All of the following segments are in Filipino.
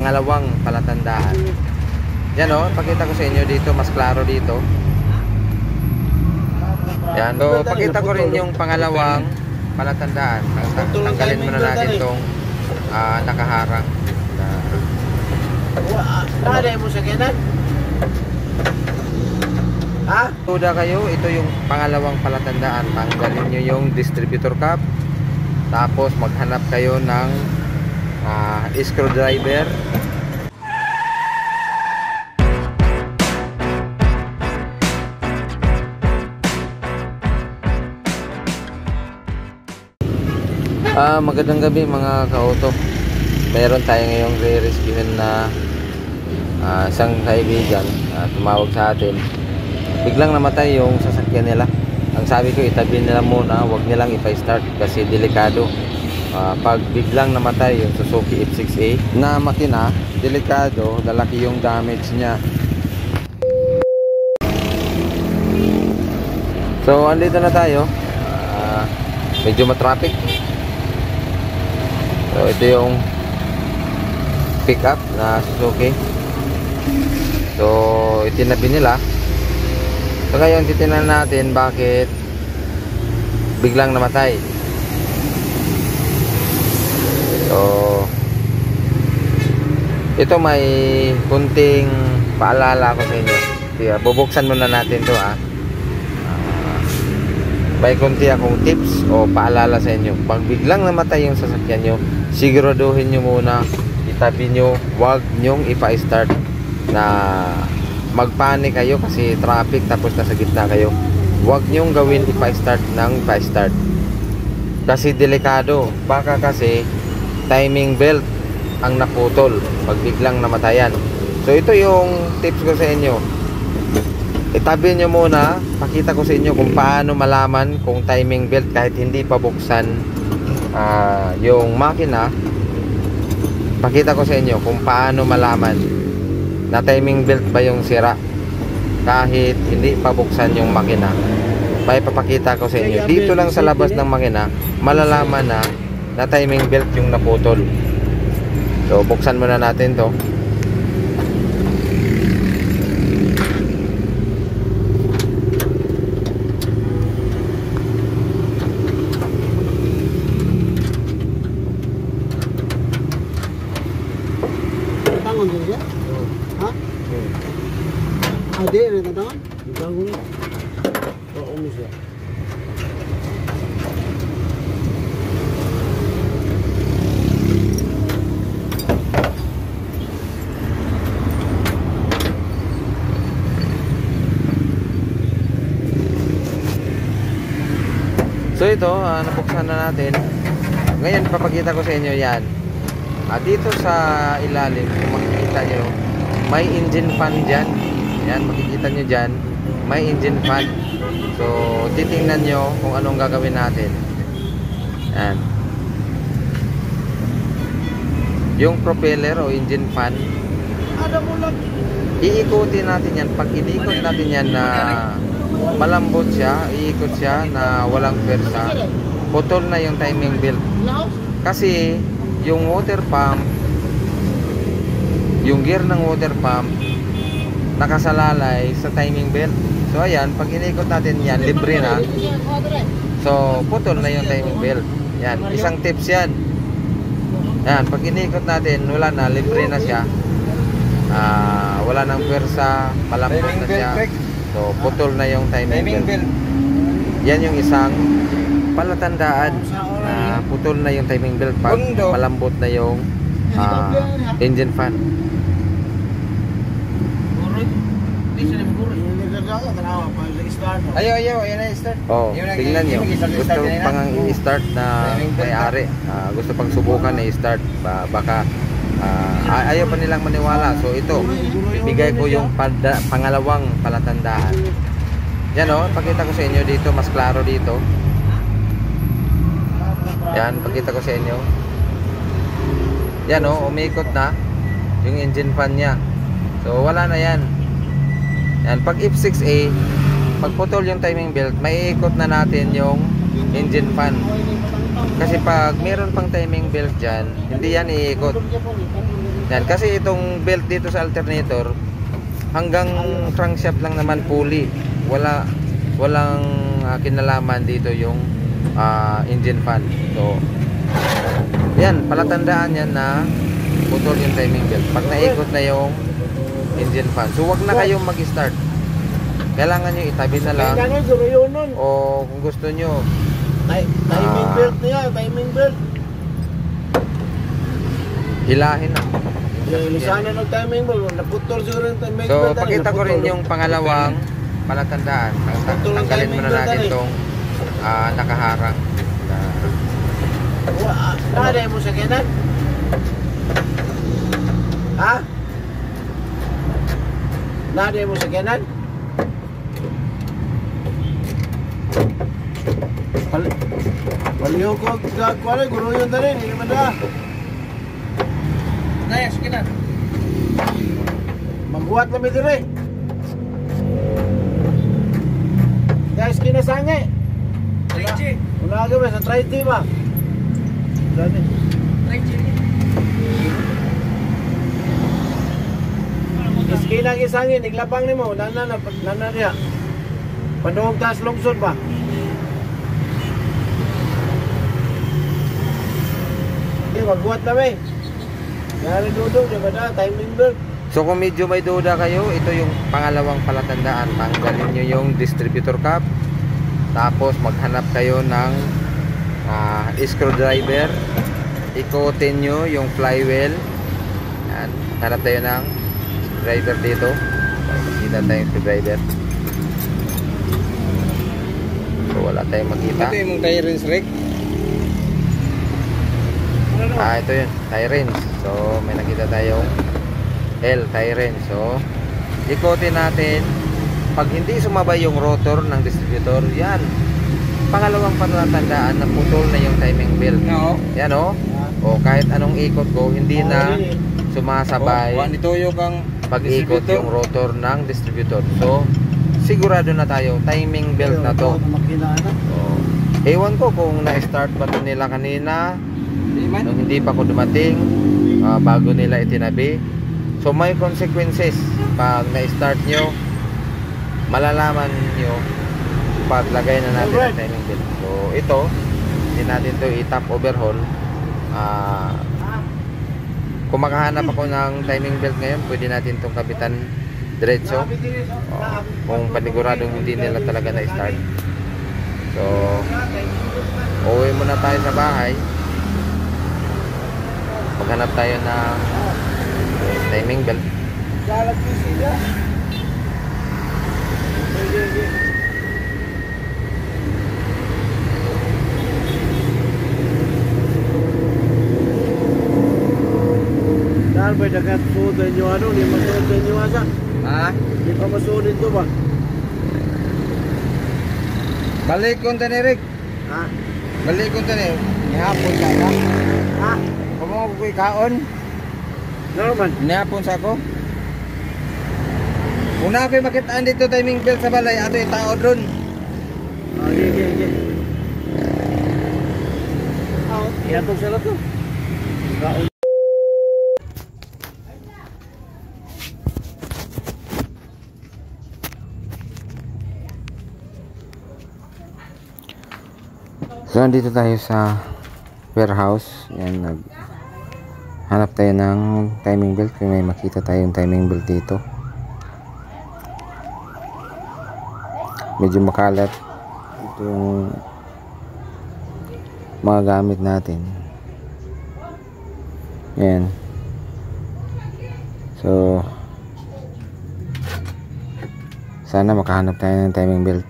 pangalawang palatandaan. Yan o, pakita ko sa inyo dito, mas klaro dito. Yan, so pakita ko rin yung pangalawang palatandaan. Tanggalin muna natin itong nakaharang. Ada mo sa kanan? Ha? Tuda kayo, ito yung pangalawang palatandaan. Tanggalin nyo yung distributor cap. Tapos maghanap kayo ng screwdriver. Magandang gabi mga ka-auto. Meron tayo ngayong re-rescuehan na isang kaibigan, tumawag sa atin. Biglang namatay yung sasakyan nila. Ang sabi ko, itabi nila muna, huwag nilang ipa-start kasi delikado. Pag biglang namatay yung Suzuki F6A na makina, delikado, lalaki yung damage niya. So andito na tayo. Medyo matraffic. So ito yung pick up na Suzuki. So itinabi nila. So ngayon titingnan natin bakit biglang namatay. So ito may kunting paalala ko sa inyo. Bubuksan muna natin to may kunti akong tips o paalala sa inyo. Pag biglang namatay yung sasakyan nyo, siguraduhin nyo muna, itabi nyo, huwag nyong ipa-start na magpanik kayo kasi traffic tapos nasa gitna kayo. Huwag nyong gawin ipa-start ng ipa-start kasi delikado. Baka kasi timing belt ang naputol pag biglang namatayan. So ito yung tips ko sa inyo. Itabi nyo muna, pakita ko sa inyo kung paano malaman kung timing belt kahit hindi pa buksan yung makina. Pakita ko sa inyo kung paano malaman na timing belt ba yung sira kahit hindi pa buksan yung makina. May papakita ko sa inyo dito lang sa labas ng makina, malalaman na timing belt yung naputol. So buksan muna natin to. Ha? Ada na tangan? Bangun. Oh, umus ya. So ito, nabuksan na natin. Ngayon papakita ko sa inyo yan. Dito sa ilalim, kung makikita nyo, may engine fan dyan. Yan, makikita nyo dyan, may engine fan. So titingnan nyo kung anong gagawin natin. Yan. Yung propeller o engine fan, iikutin natin yan. Pag inikot natin yan na malambot siya, iikot siya na walang pwersa, putol na yung timing belt. Kasi yung water pump, yung gear ng water pump nakasalalay sa timing belt. So ayan, pag inikot natin yan, libre na. So putol na yung timing belt. Yan, isang tips yan. Yan, pag inikot natin, wala na, libre na siya. Wala nang pwersa, malambot na siya. So putol na yung timing belt. Yan yung isang palatandaan na putol na yung timing belt pag malambot na yung engine fan. Ayaw, ayan na i-start. Oh, tingnan nyo. Gusto pang i-start na may-ari. Gusto pang subukan na i-start. Baka ayaw pa nilang maniwala. So ito, ibigay ko yung pangalawang palatandaan. Yan o, pakita ko sa inyo dito, mas klaro dito. Yan, pakita ko sa inyo. Yan o, umikot na yung engine fan niya. So wala na yan. Yan, pag F6A, pag putol yung timing belt, maiikot na natin yung engine fan. Kasi pag meron pang timing belt dyan, hindi yan iikot. Yan, kasi itong belt dito sa alternator hanggang crankshaft lang naman pulley. Walang kinalaman dito yung engine fan. So yan, palatandaan yan na putol yung timing belt pag naikot na yung engine fan. So wag na kayong mag-start. Kailangan nyo itabi na lang. O kung gusto nyo Timing belt niya, timing belt. hilahin na. Sana ng timing belt, naputol siguro yung timing belt. So pakita ko rin yung pangalawang palatandaan. Tanggalin muna natin itong nakaharang. Nada mo sa kanan? Ha? Nada mo sa kanan? Paliho ko kuala guru yun tadi, hindi naman da. Naya, sige na. Magbuhat kami dire. Guys, kinasange. Traiji. Unaga ba sa Traiji ba? Dani. Traiji. Iskina kisangin, iglapang nimo, nana dia. Padung tas lungsod ba? Magbuhat na may. Kaya dudong, di ba na? Timing belt. So kung medyo may duda kayo, ito yung pangalawang palatandaan. Tanggalin nyo yung distributor cap. Tapos maghanap kayo ng screwdriver. Ikutin nyo yung flywheel. Yan. Hanap tayo ng screwdriver dito. Makikita tayong screwdriver. So wala tayong makita. Ito yung tie rinse rig. Ito yun, tie wrench. So may nakita tayong L, tie wrench. So ikotin natin. Pag hindi sumabay yung rotor ng distributor, yan, pangalawang palatandaan na putol na yung timing belt. Yan o. O kahit anong ikot ko, hindi na sumasabay pag-ikot yung rotor ng distributor. So sigurado na tayo, timing belt na to. So, ewan ko kung na-start ba ito nila kanina nung hindi pa ako dumating, bago nila itinabi. So may consequences pag na-start nyo. Malalaman nyo paglagay na natin ang timing belt. So ito, hindi natin to i-top overhaul. Kung makahanap ako ng timing belt ngayon, pwede natin itong kabitan diretso, kung paniguradong hindi nila talaga na-start. So uwi muna tayo sa bahay, maghanap tayo ng timing belt. Dahil ba nakasudan nyo ano, hindi masudan nyo asa? Ha? Hindi pa masudan ito ba? Balik ko ni Rick. Ha? Balik ko ni. Ihapon ka na. Ha? Kung mo ko ikaon. Norman. Nihapon sa ako. Una ako'y makitaan dito timing belt sa balay. Ato yung tao dron. Iya. Iatong sila to. Kaon. So nandito tayo sa warehouse. Yan, hanap tayo ng timing belt. Kung may makita tayong timing belt dito. Medyo makalat. Ito yung mga gamit natin. Yan. So sana makahanap tayo ng timing belt.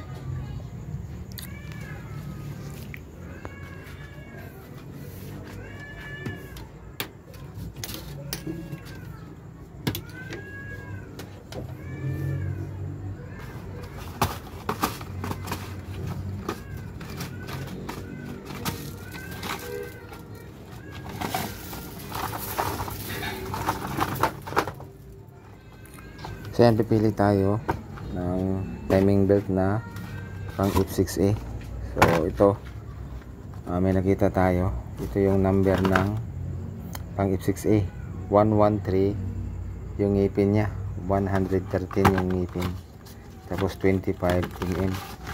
So yan, pipili tayo ng timing belt na pang F6A. So ito, may nakita tayo. Ito yung number ng pang F6A. 113 yung ngipin niya, 113 yung ngipin, tapos 25 mm.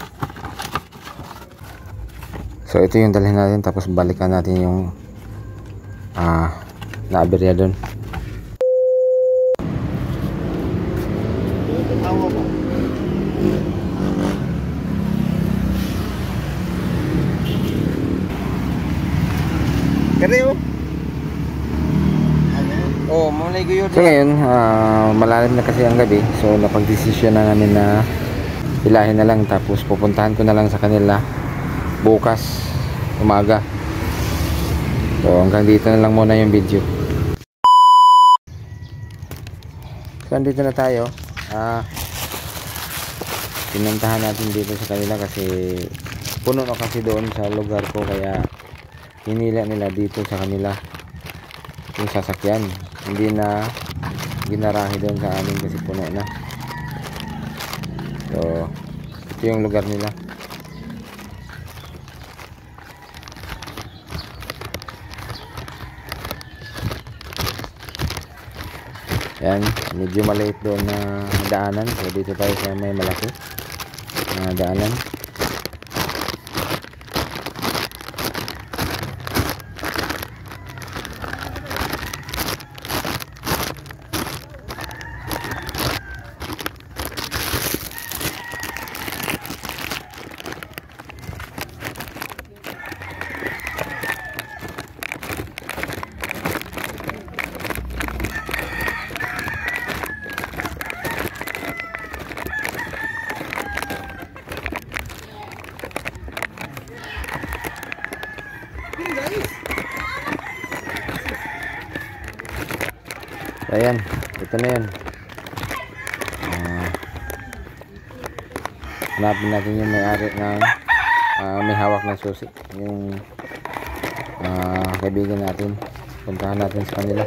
So ito yung dalhin natin, tapos balikan natin yung naaberya doon. Tawa mo. Kaya Oh, mulai guyod. So ngayon, malalim na kasi ang gabi. So napagdesisyon na namin na ilahin na lang, tapos pupuntahan ko na lang sa kanila bukas umaga. So hanggang dito na lang muna yung video. So andito na tayo. Pinuntahan natin dito sa kanila kasi puno na kasi doon sa lugar ko, kaya hinila nila dito sa kanila yung sasakyan, hindi na ginarahe doon sa amin kasi puno na. So ito yung lugar nila. Yan, medyo maliit doon na daanan, so dito tayo sa may malaki na daanan. Ayan, ito na yan. Hanapin natin yung may-ari ng may hawak ng susi, yung kaibigan natin. Puntahan natin sa kanila.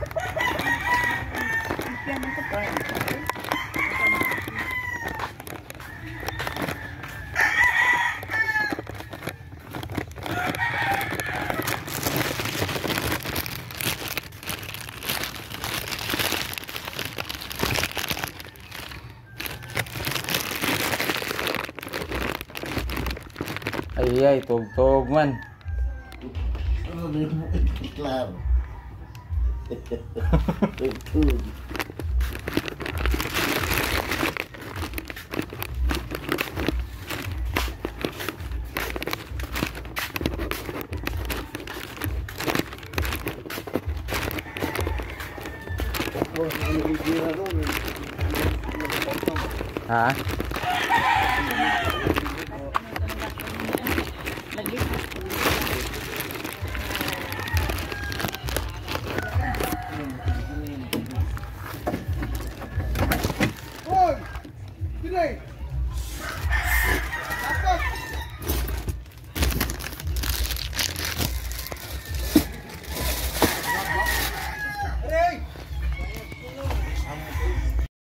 Ay, tug-tug man. Claro. Ha? Today.